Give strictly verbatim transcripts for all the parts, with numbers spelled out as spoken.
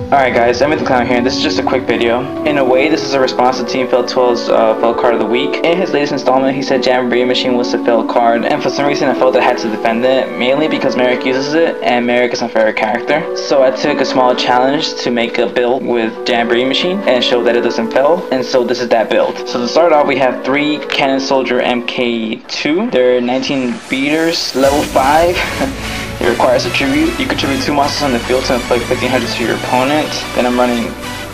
Alright guys, EnvyTheClown here, and this is just a quick video. In a way, this is a response to Team Fail twelve's uh, fail card of the week. In his latest installment, he said Jamboree Machine was the fail card, and for some reason I felt I had to defend it, mainly because Merrick uses it, and Merrick is my favorite character. So I took a small challenge to make a build with Jamboree Machine, and show that it doesn't fail, and so this is that build. So to start off, we have three Cannon Soldier M K two. They're nineteen beaters, level five. It requires a tribute. You contribute two monsters on the field to inflict fifteen hundred to your opponent. Then I'm running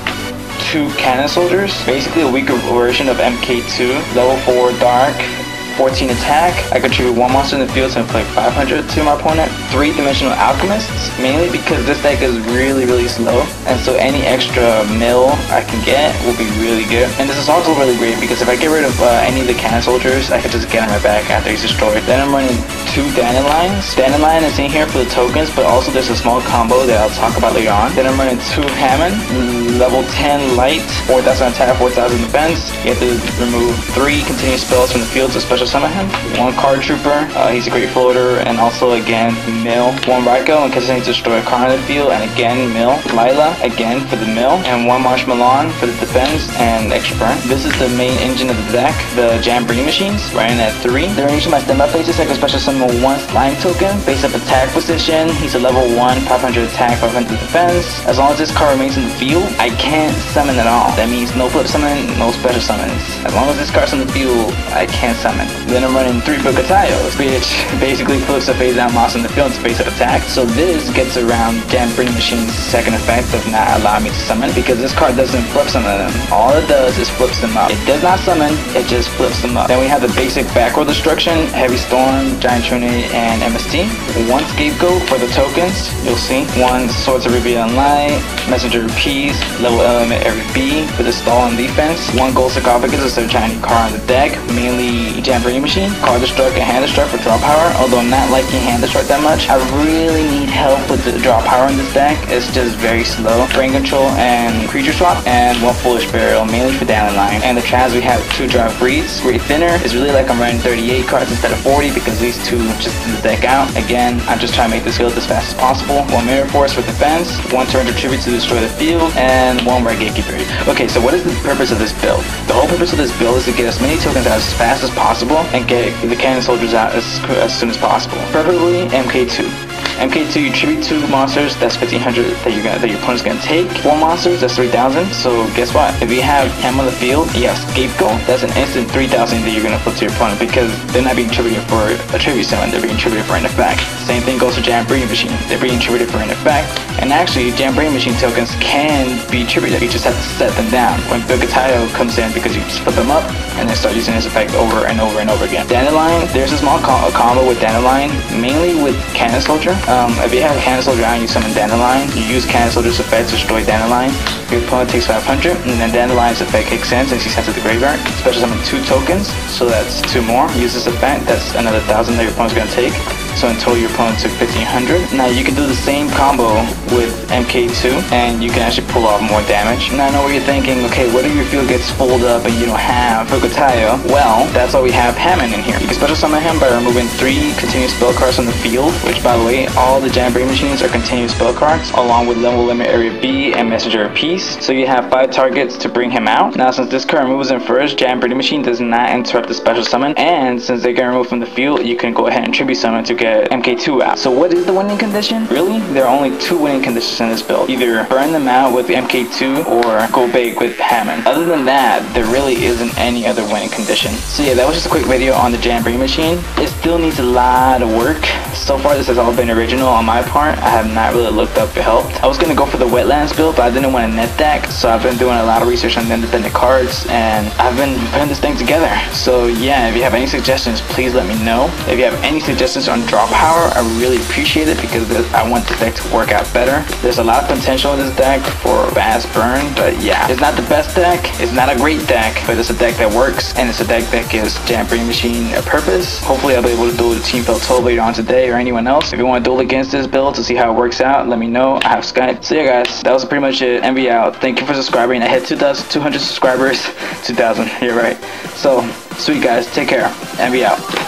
two Cannon Soldiers, basically a weaker version of M K two. Level four Dark, fourteen attack. I contribute one monster in the field to inflict five hundred to my opponent. Three Dimensional Alchemists, mainly because this deck is really really slow, and so any extra mill I can get will be really good. And this is also really great because if I get rid of uh, any of the Cannon Soldiers, I can just get on my back after he's destroyed. Then I'm running two Dandelions. Dandelion is in here for the tokens, but also there's a small combo that I'll talk about later on. Then I'm running two Hammond, level ten light, four thousand attack, four thousand defense. You have to remove three continuous spells from the field to special summon him. One Card Trooper, uh, he's a great floater, and also again mill. One Raikou in case I need to destroy a card in the field, and again mill. Lila again for the mill, and one Marshmallow for the defense and extra burn. This is the main engine of the deck, the Jamboree Machines, running at three. During each of my standby phases, I can special summon one slime token, base up attack position. He's a level one, five hundred attack, five hundred defense. As long as this card remains in the field, I can't summon at all. That means no flip summon, no special summons. As long as this card's in the field, I can't summon. Then I'm running three Bukatayos, which basically flips a phase down monster in the field to base up attack. So this gets around Jamboree Machine's second effect of not allowing me to summon, because this card doesn't flip summon them. All it does is flips them up. It does not summon, it just flips them up. Then we have the basic back row destruction, Heavy Storm, Giant Trinity, and M S T. One Scapegoat for the tokens, you'll see. One Swords of Rebellion Light, Messenger of Peace, level element every B for the stall and defense. One Gold Sarcophagus instead of trying to card on the deck, mainly Jamboree Machine. Card Destruct and Hand Destruct for draw power, although I'm not liking Hand Destruct that much. I really need help with the draw power in this deck. It's just very slow. Brain Control and Creature Swap, and one Foolish Burial, mainly for Dandelion. And the Trans, we have two Drive Breeds. Great Thinner is really like I'm running thirty-eight cards instead of forty, because these two just thin the deck out. Again, I'm just trying to make this field as fast as possible. One Mirror Force for defense, one Turn to Tribute to destroy the field, and one Rare Gatekeeper. Okay, so what is the purpose of this build? The whole purpose of this build is to get as many tokens out as fast as possible and get the Cannon Soldiers out as, as soon as possible. Preferably M K two. M K two, you tribute two monsters, that's fifteen hundred that you're gonna that your opponent's gonna take. Four monsters, that's three thousand. So guess what? If you have him on the field, you have Scapegoat, that's an instant three thousand that you're gonna flip to your opponent, because they're not being tributed for a tribute summon, they're being tributed for an effect. Same thing goes for Jamboree Machine, they're being tributed for an effect. And actually, Jamboree Machine tokens can be tributed, you just have to set them down. When Bukatayo comes in, because you just flip them up and then start using this effect over and over and over again. Dandelion, there's a small co a combo with Dandelion, mainly with Cannon Soldier. Um, if you have Cannon Soldier and you summon Dandelion, you use Cannon Soldier's effect to destroy Dandelion. Your opponent takes five hundred, and then Dandelion's effect kicks in since he sends it to the graveyard. Special summon two tokens, so that's two more. Use this effect, that's another thousand that your opponent's gonna take. So in total, your opponent took fifteen hundred. Now you can do the same combo with M K two, and you can actually pull off more damage. Now I know what you're thinking, okay, what if your field gets full up and you don't have Bukatayo? Well, that's why we have Hammond in here. You can special summon him by removing three continuous spell cards from the field, which by the way, all the Jamboree Machines are continuous spell cards, along with level limit area B and Messenger of Peace. So you have five targets to bring him out. Now since this card removes him first, Jamboree Machine does not interrupt the special summon, and since they get removed from the field, you can go ahead and tribute summon to get M K two out. So what is the winning condition? Really? There are only two winning conditions in this build. Either burn them out with M K two or go big with Hammond. Other than that, there really isn't any other winning condition. So yeah, that was just a quick video on the Jamboree Machine. It still needs a lot of work. So far this has all been original on my part. I have not really looked up for help. I was gonna go for the Wetlands build, but I didn't want a net deck, so I've been doing a lot of research on the independent cards, and I've been putting this thing together. So yeah, if you have any suggestions, please let me know. If you have any suggestions on draw power, I really appreciate it, because I want this deck to work out better. There's a lot of potential in this deck for fast burn, but yeah, it's not the best deck, it's not a great deck, but it's a deck that works, and it's a deck that gives Jamboree Machine a purpose. Hopefully I'll be able to duel the Team Fail twelve later on today, or anyone else. If you want to duel against this build to see how it works out, let me know. I have Skype. So yeah guys, that was pretty much it. Envy out. Thank you for subscribing. I hit two thousand two hundred subscribers. two thousand, you're right. So sweet guys, take care. Envy out.